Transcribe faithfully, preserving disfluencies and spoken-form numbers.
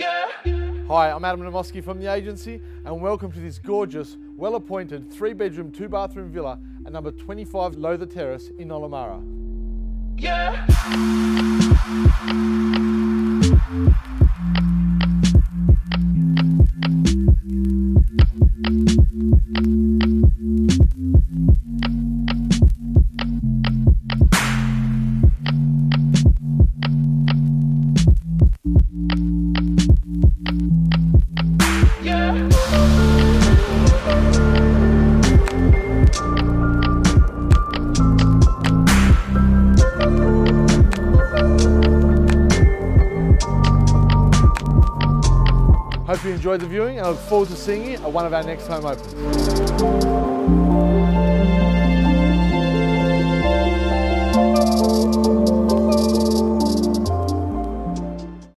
Hi, I'm Adam Naumovski from the agency, and welcome to this gorgeous, well-appointed three-bedroom, two-bathroom villa at number twenty-five Lowther Terrace in Nollamara. Yeah. Hope you enjoyed the viewing, and I look forward to seeing you at one of our next home opens.